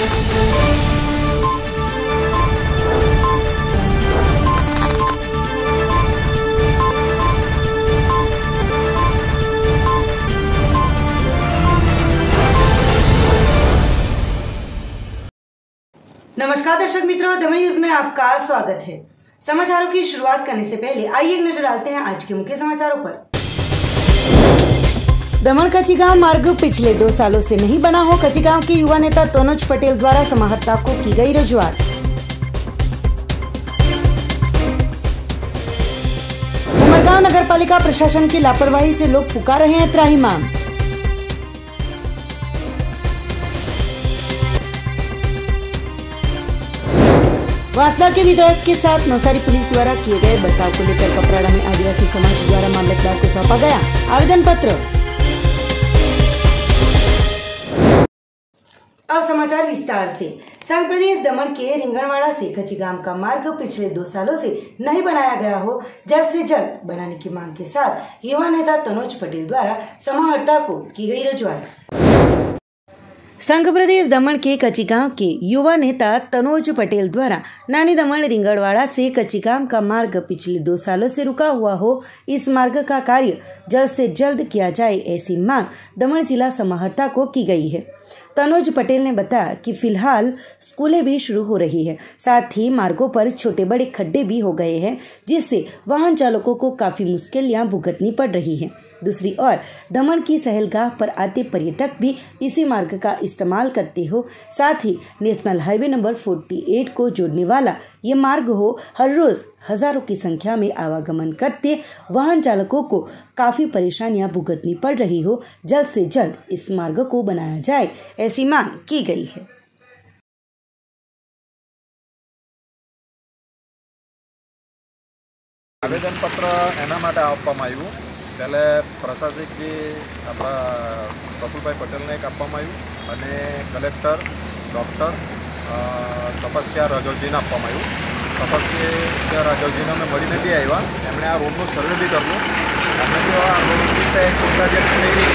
नमस्कार दर्शक मित्रों, दमन न्यूज में आपका स्वागत है। समाचारों की शुरुआत करने से पहले आइए एक नजर डालते हैं आज के मुख्य समाचारों पर। दमन कच्चीगांव मार्ग पिछले 2 सालों से नहीं बना हो, कच्चीगांव के युवा नेता तनुज पटेल द्वारा समाहर्ता को की गई रजूआत। उमरगांव नगर पालिका प्रशासन की लापरवाही से लोग पुकार रहे हैं त्राहिमाम। वासदा के विधायक के साथ नवसारी पुलिस द्वारा किए गए बर्ताव को लेकर कपराड़ा में आदिवासी समाज द्वारा मामलतदार को सौंपा गया आवेदन पत्र। अब समाचार विस्तार से। संघ प्रदेश दमन के रिंगणवाड़ा से कच्चीगांव का मार्ग पिछले 2 सालों से नहीं बनाया गया हो, जल्द से जल्द बनाने की मांग के साथ युवा नेता तनुज पटेल द्वारा समाहर्ता को की गई रजूआत। संघ प्रदेश दमन के कच्चीगांव के युवा नेता तनुज पटेल द्वारा नानी दमन रिंगणवाड़ा से कच्चीगांव का मार्ग पिछले 2 सालों से रुका हुआ हो, इस मार्ग का कार्य जल्द से जल्द किया जाए, ऐसी मांग दमन जिला समाहर्ता को की गई है। तनुज पटेल ने बताया कि फिलहाल स्कूलें भी शुरू हो रही है, साथ ही मार्गों पर छोटे बड़े खड्डे भी हो गए हैं, जिससे वाहन चालकों को काफी मुश्किलें भुगतनी पड़ रही हैं। दूसरी ओर दमन की सहलगाह पर आते पर्यटक भी इसी मार्ग का इस्तेमाल करते हो, साथ ही नेशनल हाईवे नंबर 48 को जोड़ने वाला ये मार्ग हो, हर रोज हजारों की संख्या में आवागमन करते वाहन चालकों को काफी परेशानियां भुगतनी पड़ रही हो, जल्द से जल्द इस मार्ग को बनाया जाए, ऐसी मांग की गई है। आवेदन पत्र एना माटे आपवामां आव्युं। पहले प्रशासकजी अपना प्रफुल्लभाई पटेल ने एक आपवामां आव्युं अने कलेक्टर डॉक्टर तपस्या राघवजीने आपवामां आव्युं। तपस्या राघवजीने अमे मळीने बी आव्या, एमणे आ रोडनुं सर्वे बी कर्युं। अमे जो आ रोड विषे चिंता व्यक्त करी,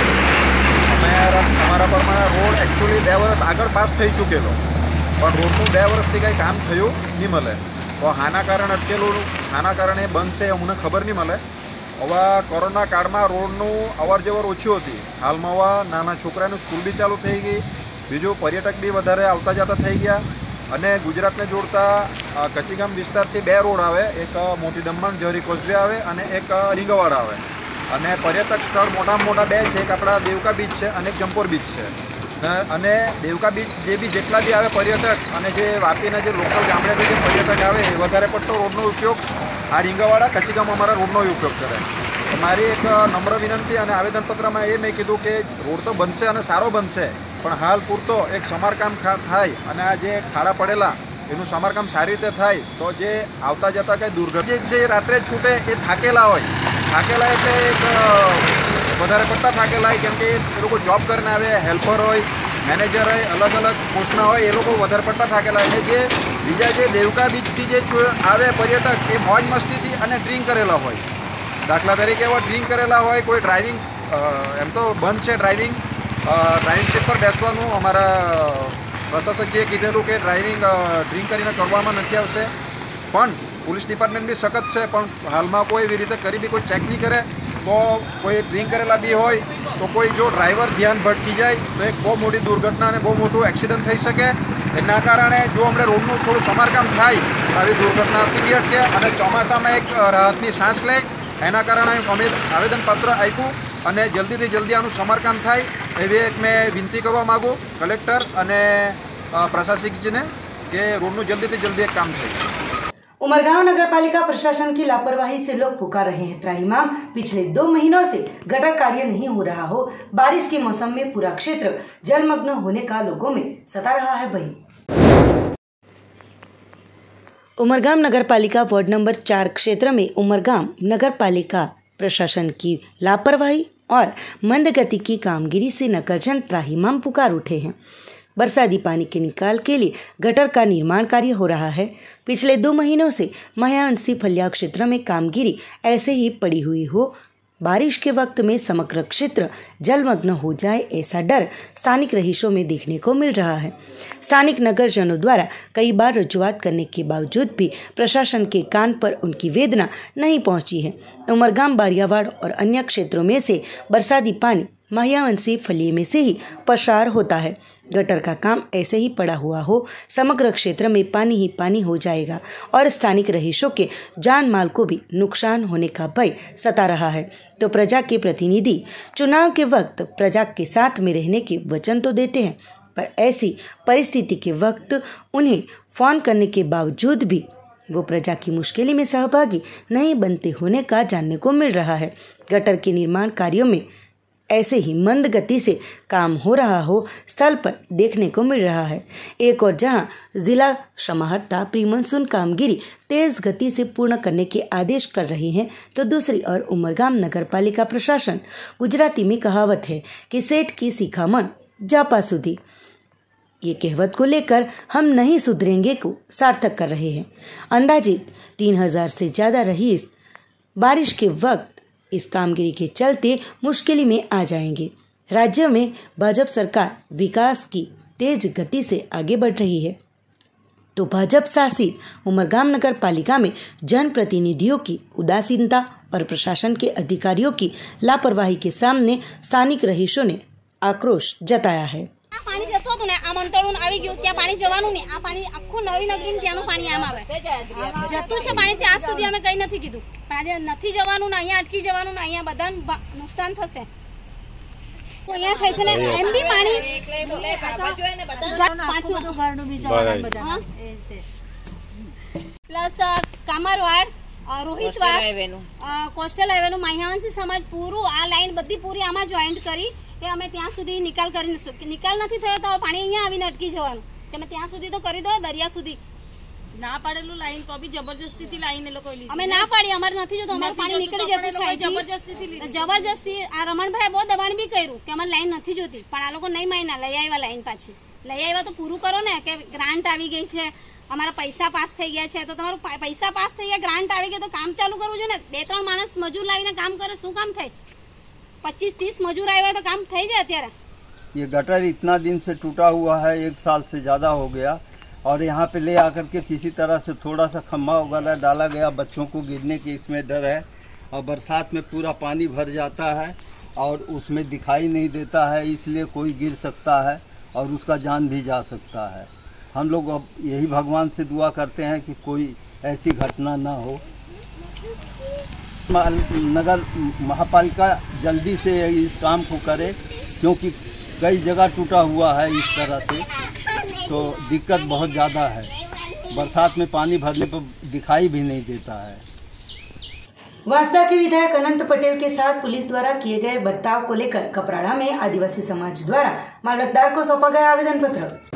अमारा प्रमाणे रोड एक्चुअली 2 वर्ष आगळ पास थई चूकेलो, पण रोडनुं 2 वर्षथी कंई काम थयुं नहीं मळे। तो हाना कारण अटकेलू, हाना कारणे बंद छे अमने खबर नहीं मळे। हवा कोरोना काल में रोडनु अवर जवर ओછી होती, हाल में हवा नाना छोकरानु स्कूल भी चालू थई गई, बीजू पर्यटक भी वधारे आवता जता थई गया। अने गुजरात ने जोड़ता कच्चीगाम विस्तारथी 2 रोड आवे, एक मोटी दमण जरी कोसवे आवे अने एक रिंगणवाड़ा आवे। अने पर्यटक स्थल मोटामां मोटा 2 छे, एक आपड़ा देवका बीच छे अने एक जम्पोर बीच छे। अने देवका बीच जे भी जेटला भी आवे पर्यटक अने जे वापीना जे लोकल गामडेथी जे पर्यटक आवे ए वधारे पट्टो रोडनो उपयोग आ रिंगणवाड़ा कच्चीगाम अमारा रोडनो उपयोग करे। तो मारी एक नम्र विनंती अने आवेदनपत्रमां ए मैं कीधुं के रोड तो बनशे अने सारो बनशे, पण हाल पूरतो एक समारकाम थाय अने आ जे खाड़ा पड़ेला एनुं समारकाम सारी रीते थाय तो जे आवता जता कंई दुर्घटना जे रात्रे छूटे ए थाकेला होय, थाकेला एटले एक વધારે પડતા થાકેલા હોય, કેમ કે એ લોકો જોબ કરીને આવે, હેલ્પર હોય, મેનેજર હોય, અલગ અલગ પોસ્ટના હોય, એ લોકો વધારે પડતા થાકેલા હોય। જે બીજા જે દેવકા બીચથી જે આવે પર્યટક એ મોજ મસ્તીથી અને ડ્રિંક કરેલા હોય, દાખલા તરીકે એવા ડ્રિંક કરેલા હોય, કોઈ ડ્રાઇવિંગ એમ તો બંધ છે ડ્રાઇવિંગ સીટ પર બેસવાનું અમારા પ્રશાસકજીએ કીધેલું કે ડ્રાઇવિંગ ડ્રિંક કરીને કરવામાં નથી આવશે, પણ પોલીસ ડિપાર્ટમેન્ટ બી સખત છે, પણ હાલમાં કોઈ એવી રીતે કરી બી કોઈ ચેક નહીં કરે। तो कोई ड्रिंक करेला भी हो तो कोई जो ड्राइवर ध्यान भटकी जाए तो एक बहुत मोटी दुर्घटना ने बहुत मोटू एक्सिडेंट थई सके। एना कारणे जो अमने रोडनु थोड़ुं समारकाम थाय आवी दुर्घटनाथी बी अटके अने चोमासामां एक राहतनी सांस ले, एना कारणे अमे आवेदनपत्र आप्युं अने जल्दीथी जल्दी आनुं समारकाम थाय एवी एक मैं विनती करवा मागुं कलेक्टर अने प्रशासकजीने के रोडनु जल्दीथी जल्दी एक काम थाय। उमरगांव नगर पालिका प्रशासन की लापरवाही से लोग पुकार रहे हैं त्राहिमाम। पिछले 2 महीनों से गटर कार्य नहीं हो रहा हो, बारिश के मौसम में पूरा क्षेत्र जलमग्न होने का लोगों में सता रहा है। वही उमरगांव नगर पालिका वार्ड नंबर 4 क्षेत्र में उमरगांव नगर पालिका प्रशासन की लापरवाही और मंद गति की कामगिरी से नगरजन त्राहिमाम पुकार उठे हैं। बरसाती पानी के निकाल के लिए गटर का निर्माण कार्य हो रहा है। पिछले 2 महीनों से महायांसी फलिया क्षेत्र में कामगिरी ऐसे ही पड़ी हुई हो, बारिश के वक्त में समग्र क्षेत्र जलमग्न हो जाए ऐसा डर स्थानिक रहीशों में देखने को मिल रहा है। स्थानिक नगरजनों द्वारा कई बार रजूआत करने के बावजूद भी प्रशासन के कान पर उनकी वेदना नहीं पहुंची है। उमरगाम, बारियावाड़ और अन्य क्षेत्रों में से बरसाती पानी महियावंशी फलिये में से ही पसार होता है। गटर का काम ऐसे ही पड़ा हुआ हो, समग्र क्षेत्र में पानी ही पानी हो जाएगा और स्थानिक रहीशों के जान माल को भी नुकसान होने का भय सता रहा है। तो प्रजा के प्रतिनिधि चुनाव के वक्त प्रजा के साथ में रहने के वचन तो देते हैं, पर ऐसी परिस्थिति के वक्त उन्हें फोन करने के बावजूद भी वो प्रजा की मुश्किल में सहभागी नहीं बनते होने का जानने को मिल रहा है। गटर के निर्माण कार्यों में ऐसे ही मंद गति से काम हो रहा हो स्थल पर देखने को मिल रहा है। एक और जहां जिला समाहर्ता प्री मानसून कामगिरी तेज गति से पूर्ण करने के आदेश कर रही हैं, तो दूसरी ओर उमरगाम नगर पालिका प्रशासन, गुजराती में कहावत है कि सेठ की शिखामण जापा सुधी, ये कहवत को लेकर हम नहीं सुधरेंगे को सार्थक कर रहे हैं। अंदाजित 3000 से ज्यादा रईस बारिश के वक्त इस कामगिरी के चलते मुश्किल में आ जाएंगे। राज्य में भाजपा सरकार विकास की तेज गति से आगे बढ़ रही है, तो भाजपा शासित उमरगाम नगर पालिका में जनप्रतिनिधियों की उदासीनता और प्रशासन के अधिकारियों की लापरवाही के सामने स्थानिक रहीशों ने आक्रोश जताया है। पानी जतो तो ने आ मंतळून આવી ગયું ત્યાં પાણી જવાનું ને આ પાણી આખું નવી નગરી ને ત્યાંનું પાણી આમ આવે જતું છે પાણી ત્યાં સુધી અમે કઈ નથી કીધું પણ આજે નથી જવાનું ને અહીંયા અટકી જવાનું ને અહીંયા બધાને નુકસાન થશે તો અહીંયા થાય છે ને એમ બી પાણી પાછું ઘરનું બીજા બધા plus Kamarwad Rohitvas coastal highway નું મહિયાવંશી સમાજ પૂરું આ લાઈન બધી પૂરી આમાં જોઈન્ટ કરી કે અમે ત્યાં સુધી નિકાલ કરી નિકાલ નથી થયો તો પાણી અહીંયા આવીને અટકી જવાનું તમે ત્યાં સુધી તો કરી દો દરિયા સુધી ના પાડેલું લાઈન તો બી જબરજસ્તીથી લાઈન એ લોકો લીધી અમે ના પાડી અમાર નથી જોતો અમાર પાણી નીકળી જતું છે જબરજસ્તી આ રમણભાઈ બહુ દબાણ બી કર્યું કે અમાર લાઈન નથી જોતી પણ આ લોકો નહીં માન્યા લઈ આવ્યા લાઈન પાછી લઈ આવ્યા તો પૂરું કરો ને કે ગ્રાન્ટ આવી ગઈ છે અમારા પૈસા પાસ થઈ ગયા છે તો તમારું પૈસા પાસ થઈ ગયા ગ્રાન્ટ આવી ગઈ તો કામ ચાલુ કરવું જોઈએ ને 2-3 માણસ મજૂર લાવીને કામ કરે શું કામ થાય 25-30 मजूर आए हुए तो काम થઈ જાય અત્યારે। ये गटर इतना दिन से टूटा हुआ है, 1 साल से ज़्यादा हो गया और यहाँ पे ले आकर के किसी तरह से थोड़ा सा खम्भा वगैरह डाला गया, बच्चों को गिरने की इसमें डर है और बरसात में पूरा पानी भर जाता है और उसमें दिखाई नहीं देता है, इसलिए कोई गिर सकता है और उसका जान भी जा सकता है। हम लोग अब यही भगवान से दुआ करते हैं कि कोई ऐसी घटना ना हो। नगर महापालिका जल्दी से इस काम को करे क्योंकि कई जगह टूटा हुआ है इस तरह से, तो दिक्कत बहुत ज़्यादा है। बरसात में पानी भरने पर दिखाई भी नहीं देता है। वांसदा के विधायक अनंत पटेल के साथ पुलिस द्वारा किए गए बर्ताव को लेकर कपराड़ा में आदिवासी समाज द्वारा मामलतदार को सौंपा गया आवेदन पत्र।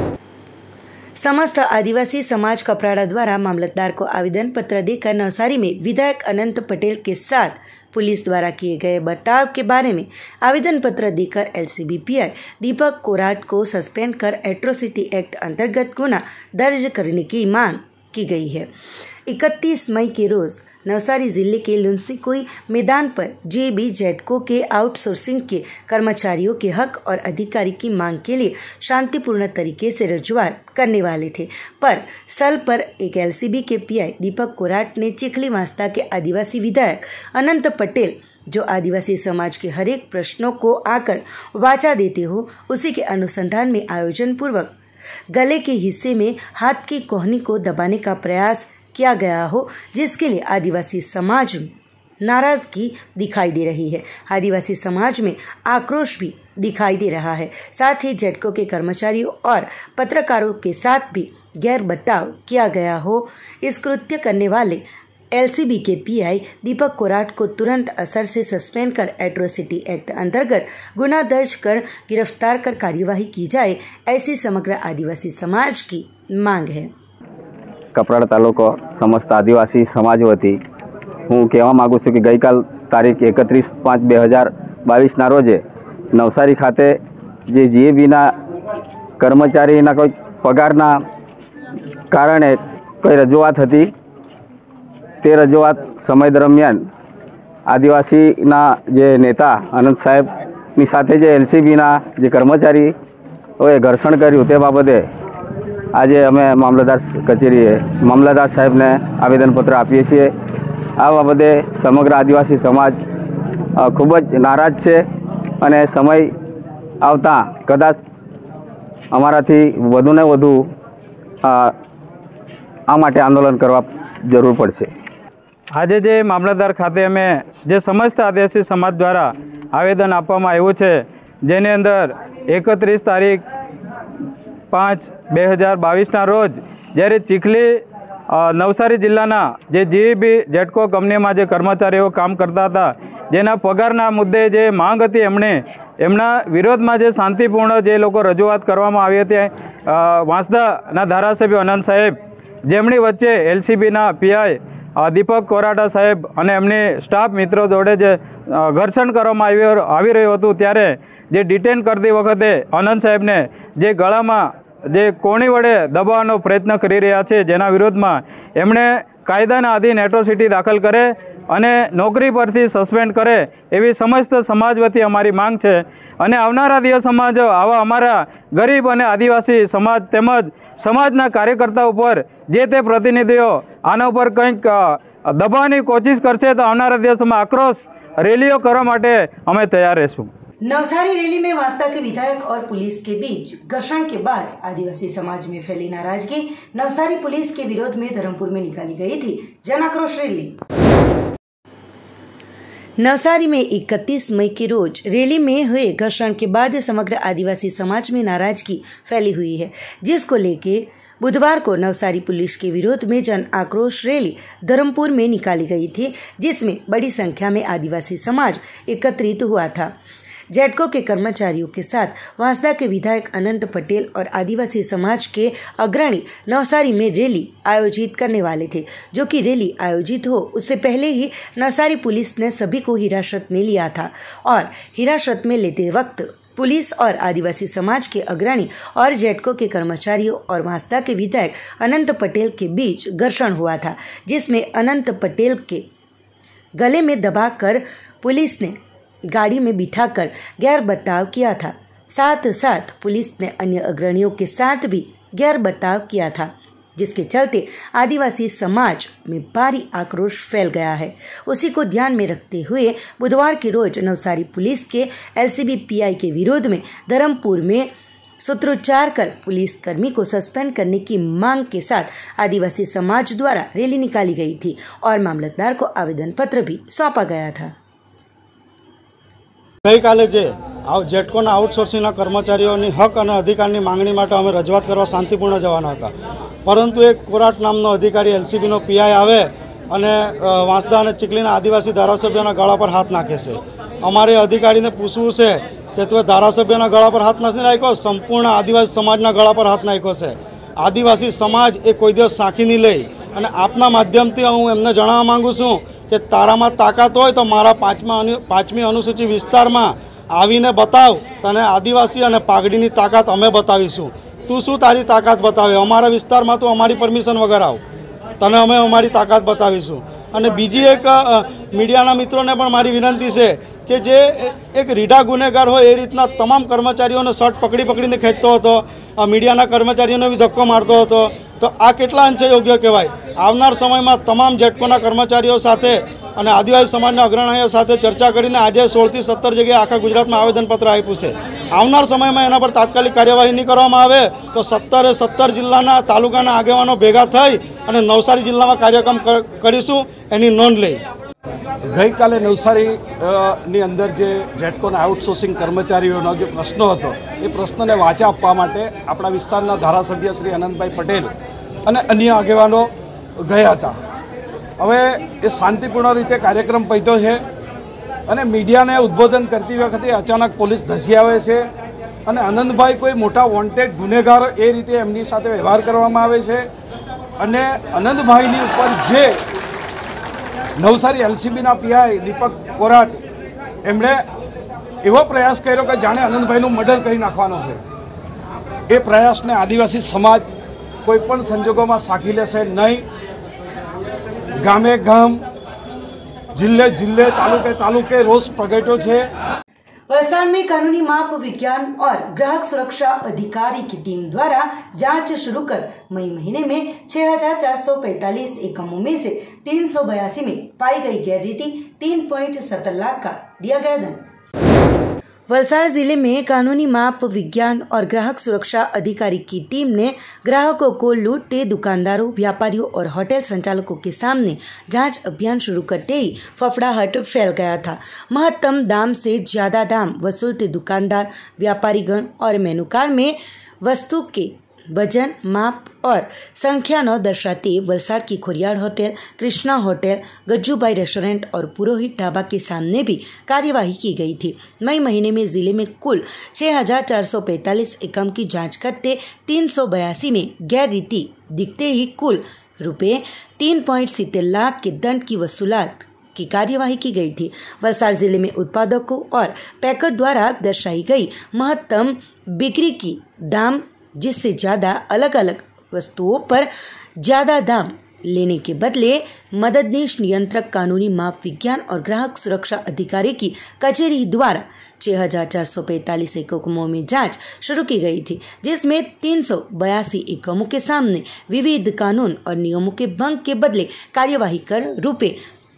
समस्त आदिवासी समाज कपराड़ा द्वारा मामलतदार को आवेदन पत्र देकर नवसारी में विधायक अनंत पटेल के साथ पुलिस द्वारा किए गए बर्ताव के बारे में आवेदन पत्र देकर एलसीबी पीआई दीपक कोराट को सस्पेंड कर एट्रोसिटी एक्ट अंतर्गत गुना दर्ज करने की मांग की गई है। 31 मई के रोज नवसारी जिले के लुंसीकोई मैदान पर जेबी जेडको के आउटसोर्सिंग के कर्मचारियों के हक और अधिकारी की मांग के लिए शांतिपूर्ण तरीके से रजूआत करने वाले थे, पर स्थल पर एक एलसीबी के पीआई दीपक कोराट ने चिखली वांसदा के आदिवासी विधायक अनंत पटेल, जो आदिवासी समाज के हर एक प्रश्नों को आकर वाचा देते हो, उसी के अनुसंधान में आयोजन पूर्वक गले के हिस्से में हाथ की कोहनी को दबाने का प्रयास किया गया हो, जिसके लिए आदिवासी समाज में नाराजगी दिखाई दे रही है। आदिवासी समाज में आक्रोश भी दिखाई दे रहा है। साथ ही जेडको के कर्मचारियों और पत्रकारों के साथ भी गैर बर्ताव किया गया हो। इस कृत्य करने वाले एलसीबी के पीआई दीपक कोराट को तुरंत असर से सस्पेंड कर एट्रोसिटी एक्ट अंतर्गत गुना दर्ज कर गिरफ्तार कर कार्यवाही की जाए, ऐसी समग्र आदिवासी समाज की मांग है। कपराड़ा तालुको समस्त आदिवासी समाज वती हूँ कहवा मागू छूँ कि गई काल तारीख 31/5/2022 ना रोजे नवसारी खाते जे जीएबीना कर्मचारीना कोई पगारना कारणे कोई रजूआत हती, ते रजूआत समय दरमियान આદિવાસીના જે નેતા અનંત સાહેબની સાથે જે એલસીબીના જે કર્મચારીઓએ ઘર્ષણ કર્યું તે બાબતે આજે અમે મામલતદાર કચેરીએ મામલતદાર સાહેબને આવેદનપત્ર આપીએ છીએ. આ બાબતે સમગ્ર આદિવાસી સમાજ ખૂબ જ નારાજ છે અને સમય આવતા કદાચ અમારાથી વધુને વધુ આ માટે આંદોલન કરવા જરૂર પડશે. આજે જે મામલતદાર ખાતે અમે જે સમસ્ત આદિવાસી સમાજ દ્વારા આવેદન આપવામાં આવ્યું છે, જેની અંદર 31 તારીખ 5/2022ના રોજ જ્યારે ચીખલી નવસારી જિલ્લાના જે જીઈબી જેટકો કંપનીમાં જે કર્મચારીઓ કામ કરતા હતા, જેના પગારના મુદ્દે જે માંગ હતી, એમના વિરોધમાં જે શાંતિપૂર્ણ જે લોકો રજૂઆત કરવામાં આવી હતી, વાંસદાના ધારાસભ્ય અનંત સાહેબ, જેમની વચ્ચે એલસીબીના પીઆઈ દીપક કોરાટા સાહેબ અને એમની સ્ટાફ મિત્રો જોડે જે ઘર્ષણ કરવામાં આવી રહ્યું હતું, ત્યારે જે ડિટેન કરતી વખતે અનંત સાહેબને જે ગળામાં જે કોણી વડે દબાવવાનો પ્રયત્ન કરી રહ્યા છે, જેના વિરોધમાં એમણે કાયદાના આધીન એટ્રોસિટી દાખલ કરે અને નોકરી પરથી સસ્પેન્ડ કરે એવી સમસ્ત સમાજ વતી અમારી માંગ છે. અને આવનારા દિવસોમાં જો આવા અમારા ગરીબ અને આદિવાસી સમાજ તેમજ સમાજના કાર્યકર્તાઓ ઉપર જે તે પ્રતિનિધિઓ આના ઉપર કંઈક દબાવવાની કોશિશ કરશે તો આવનારા દિવસોમાં આક્રોશ રેલીઓ કરવા માટે અમે તૈયાર રહીશું. नवसारी रैली में वांसदा के विधायक और पुलिस के बीच घर्षण के बाद आदिवासी समाज में फैली नाराजगी. नवसारी पुलिस के विरोध में धर्मपुर में निकाली गई थी जन आक्रोश रैली. नवसारी में 31 मई के रोज रैली में हुए घर्षण के बाद समग्र आदिवासी समाज में नाराजगी फैली हुई है, जिसको लेके बुधवार को नवसारी पुलिस के विरोध में जन आक्रोश रैली धर्मपुर में निकाली गई थी, जिसमें बड़ी संख्या में आदिवासी समाज एकत्रित हुआ था. जेटको के कर्मचारियों के साथ वांसदा के विधायक अनंत पटेल और आदिवासी समाज के अग्रणी नवसारी में रैली आयोजित करने वाले थे, जो कि रैली आयोजित हो उससे पहले ही नवसारी पुलिस ने सभी को हिरासत में लिया था और हिरासत में लेते वक्त पुलिस और आदिवासी समाज के अग्रणी और जेटको के कर्मचारियों और वांसदा के विधायक अनंत पटेल के बीच घर्षण हुआ था, जिसमें अनंत पटेल के गले में दबाकर पुलिस ने गाड़ी में बिठाकर गैर बर्ताव किया था. साथ साथ पुलिस ने अन्य अग्रणियों के साथ भी गैर बर्ताव किया था, जिसके चलते आदिवासी समाज में भारी आक्रोश फैल गया है. उसी को ध्यान में रखते हुए बुधवार के रोज नवसारी पुलिस के एलसीबी पीआई के विरोध में धर्मपुर में सूत्रोच्चार कर पुलिसकर्मी को सस्पेंड करने की मांग के साथ आदिवासी समाज द्वारा रैली निकाली गई थी और मामलतदार को आवेदन पत्र भी सौंपा गया था. गई काले जेटकोना आउटसोर्सिंगना कर्मचारीओनी हक और अधिकारनी मांगणी माटे अमे रजूआत करवा शांतिपूर्ण जवाना हता, परंतु एक कोराट नामनो अधिकारी एलसीबीनो पीआई आवे अने वांसदा अने चीखलीना आदिवासी धारासभ्योना गळा पर हाथ नाखे छे. अमारे अधिकारीने पूछवुं छे के तोय धारासभ्योना गळा पर हाथ नथी नाख्यो, संपूर्ण आदिवासी समाजना गळा पर हाथ नाख्यो छे. आदिवासी समाज ए कोई दिवस साखी नहीं लई अने आपना माध्यमथी हूँ एमने जणाववा मांगु छूं के तारामां ताकत होय तो मारा 5મી अनुसूची विस्तारमां आवीने बताव, तने आदिवासी अने पागडीनी ताकत अमे बतावीशुं. तू शुं तारी ताकत बतावे? अमारा विस्तारमां तो अमारी परमिशन वगर आव, तने अमे अमारी ताकत बतावीशुं. अने बीजी एक मीडियाना मित्रोने पण मारी विनंती छे के जे एक रीढ़ा गुनेगार हो ए रीतना तमाम कर्मचारीओने शर्ट पकड़ी खेंचतो हतो, मीडियाना कर्मचारीओने भी धक्को मारतो हतो, तो आ केटला अंशे योग्य कहेवाय? आवनार समयमां तमाम जेटकोना कर्मचारीओ साथे अने आदिवासी समाजना अग्रણીઓ સાથે चर्चा करीने आज 16 થી 17 जगह आखा गुजरातमां आवेदनपत्र आप्युं छे. आवनार समयमां एना पर तात्कालिक कार्यवाही नहीं करवामां आवे तो 17 जिल्लाना तालुकाना आगेवानो भेगा थई अने नवसारी जिल्लामां कार्यक्रम करीशुं, एनी नोंध लई. गई काले नवसारी नी अंदर जे जेटकोना आउटसोर्सिंग कर्मचारीओनो जे प्रश्न हतो ए प्रश्नने वाचा आपवा माटे आपणा विस्ताરના धारासभ्य श्री अनंतभाई पटेल अने अन्य आगेवानो गया था. हवे ए शांतिपूर्ण रीते कार्यक्रम पत्यो छे अने मीडियाने उद्बोधन करती वखते अचानक पोलीस धसी आवे छे अने अनंतभाई कोई मोटा वोंटेड गुनेगार ए रीते एमनी साथे व्यवहार करवामां आवे छे. अने अनंतभाईनी उपर जे नवसारी एलसीबीना पीआई दीपक कोराट एमणे एवो प्रयास कर्यो के जाणे अनंतभाईनुं मर्डर करी नाखवानो छे. ए प्रयासने आदिवासी समाज कोईपण संजोगोमां साखी लेशे नहीं. गामे गाम જિલ્લે જિલ્લે તાલુકે તાલુકે રોષ પ્રગટ્યો છે। वलसाड़ में कानूनी माप विज्ञान और ग्राहक सुरक्षा अधिकारी की टीम द्वारा जांच शुरू कर मई महीने में 6,445 एकमों में से 382 में पाई गई गैररीति 3.70 लाख का दिया गया दंड। वलसाड़ जिले में कानूनी माप विज्ञान और ग्राहक सुरक्षा अधिकारी की टीम ने ग्राहकों को लूटते दुकानदारों, व्यापारियोयों और होटल संचालकों के सामने जांच अभियान शुरू करते ही फफड़ाहट फैल गया था। महत्तम दाम से ज्यादा दाम वसूलते दुकानदार, व्यापारीगण और मेनू कार्ड में वस्तु के वजन, माप और संख्या न दर्शाते वलसाड़ की Khoriyar hotel, Krishna hotel, Gajjubai restaurant और पुरोहित ढाबा के सामने भी कार्यवाही की गई थी। मई महीने में जिले में कुल 6,445 एकम की जांच करते 382 में गैर रीति दिखते ही कुल रुपये 3.70 लाख के दंड की वसूलात की कार्यवाही की गई थी। वलसाड़ जिले में उत्पादकों और पैकर द्वारा दर्शाई गई महत्तम बिक्री की दाम जिससे ज्यादा अलग अलग वस्तुओं पर ज्यादा दाम लेने के बदले मददनीश नियंत्रक कानूनी माप विज्ञान और ग्राहक सुरक्षा अधिकारी की कचेरी द्वारा 6,445 एकमों में जांच शुरू की गई थी, जिसमें 382 एकमों के सामने विविध कानून और नियमों के भंग के बदले कार्यवाही कर रुपये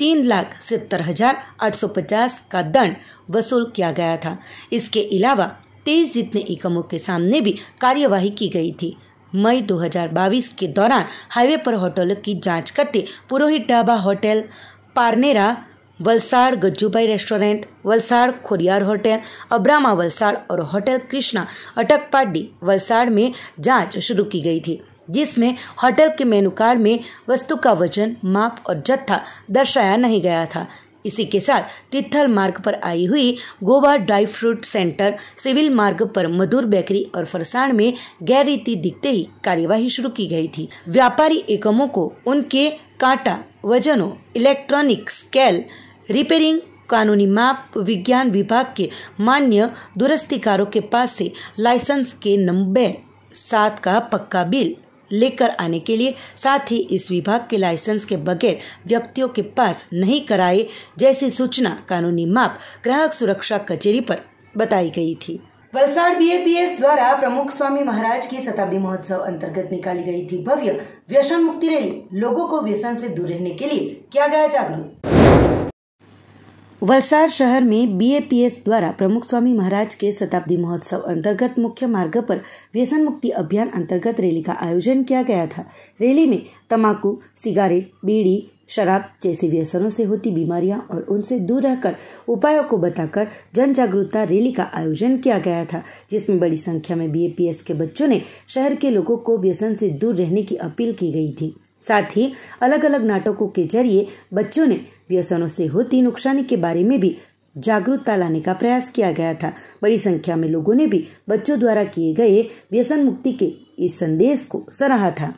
3,70,850 का दंड वसूल किया गया था। इसके अलावा 23 जितने एकमों के सामने भी कार्यवाही की गई थी। मई 2022 के दौरान हाईवे पर होटलों की जांच करते Purohit dhaba hotel, Parnera Valsad, Gajjubai restaurant Valsad, Khoriyar hotel, Abrama Valsad और होटल कृष्णा अटकपाडी वलसाड़ में जांच शुरू की गई थी, जिसमें होटल के मेनू कार्ड में वस्तु का वजन, माप और जत्था दर्शाया नहीं गया था। इसी के साथ तिथल मार्ग पर आई हुई Goa dry fruit centre, civil मार्ग पर मधुर बेकरी और फरसाण में गैर रीति दिखते ही कार्यवाही शुरू की गई थी। व्यापारी एकमों को उनके कांटा, वजनों, इलेक्ट्रॉनिक स्केल, रिपेयरिंग, कानूनी माप विज्ञान विभाग के मान्य दुरस्तीकारों के पास से लाइसेंस के नंबर 7 का पक्का बिल लेकर आने के लिए, साथ ही इस विभाग के लाइसेंस के बगैर व्यक्तियों के पास नहीं कराए जैसी सूचना कानूनी माप ग्राहक सुरक्षा कचेरी पर बताई गई थी। वलसाड़ BAPS द्वारा प्रमुख स्वामी महाराज की शताब्दी महोत्सव अंतर्गत निकाली गई थी भव्य व्यसन मुक्ति रैली। लोगों को व्यसन से दूर रहने के लिए किया गया जागरूक। वलसाड़ शहर में BAPS द्वारा प्रमुख स्वामी महाराज के शताब्दी महोत्सव अंतर्गत मुख्य मार्ग पर व्यसन मुक्ति अभियान अंतर्गत रैली का आयोजन किया गया था। रैली में तंबाकू, सिगारेट, बीड़ी, शराब जैसे व्यसनों से होती बीमारियां और उनसे दूर रहकर उपायों को बताकर जन जागरूकता रैली का आयोजन किया गया था, जिसमें बड़ी संख्या में BAPS के बच्चों ने शहर के लोगों को व्यसन से दूर रहने की अपील की गई थी। साथ ही अलग अलग नाटकों के जरिए बच्चों ने व्यसनों से होती नुकसानी के बारे में भी जागरूकता लाने का प्रयास किया गया था। बड़ी संख्या में लोगों ने भी बच्चों द्वारा किए गए व्यसन मुक्ति के इस संदेश को सराहा था।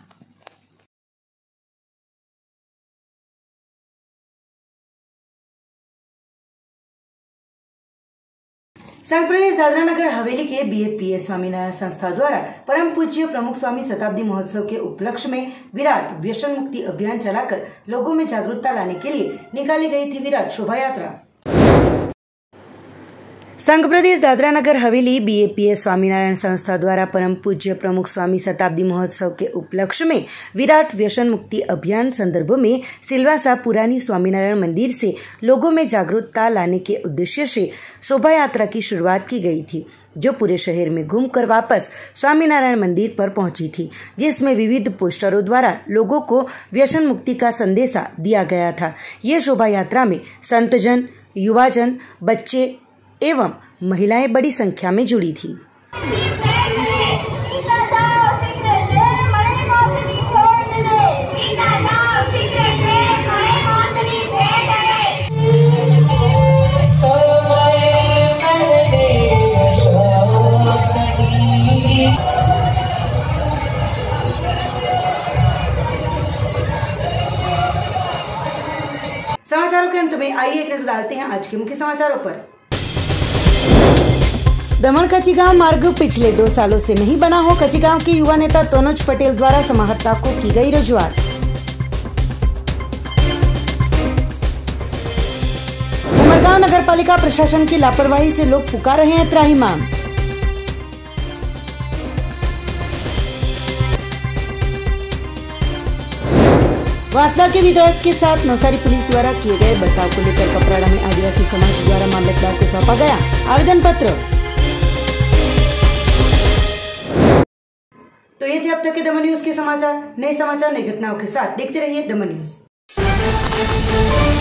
संघ प्रदेश दादरा नगर हवेली के BAPS स्वामीनारायण संस्था द्वारा परम पूज्य प्रमुख स्वामी शताब्दी महोत्सव के उपलक्ष्य में विराट व्यसन मुक्ति अभियान चलाकर लोगों में जागरूकता लाने के लिए निकाली गई थी विराट शोभा यात्रा। संघ प्रदेश दादरा नगर हवेली BAPS स्वामीनारायण संस्था द्वारा परम पूज्य प्रमुख स्वामी शताब्दी महोत्सव के उपलक्ष्य में विराट व्यसन मुक्ति अभियान संदर्भ में सिलवासा पुरानी स्वामीनारायण मंदिर से लोगों में जागरूकता लाने के उद्देश्य से शोभा यात्रा की शुरुआत की गई थी, जो पूरे शहर में घूमकर वापस स्वामीनारायण मंदिर पर पहुंची थी, जिसमें विविध पोस्टरों द्वारा लोगों को व्यसन मुक्ति का संदेशा दिया गया था। ये शोभा यात्रा में संतजन, युवाजन, बच्चे एवं महिलाएं बड़ी संख्या में जुड़ी थी। समाचारों के अंत में आइए एक नजर डालते हैं आज के मुख्य समाचारों पर। दमन कचिगांव मार्ग पिछले 2 सालों से नहीं बना हो, कचिगांव के युवा नेता तनुज पटेल द्वारा समाहर्ता को की गई रजूआत। बड़गांव नगर पालिका प्रशासन की लापरवाही से लोग पुकार रहे हैं त्राहिमाम। वासदा के विधायक के साथ नवसारी पुलिस द्वारा किए गए बर्ताव को लेकर कपराड़ा में आदिवासी समाज द्वारा मामलतदार को सौंपा गया आवेदन पत्र। तो ये थे अब तक के दमन न्यूज के समाचार। नए समाचार नई घटनाओं के साथ देखते रहिए दमन न्यूज।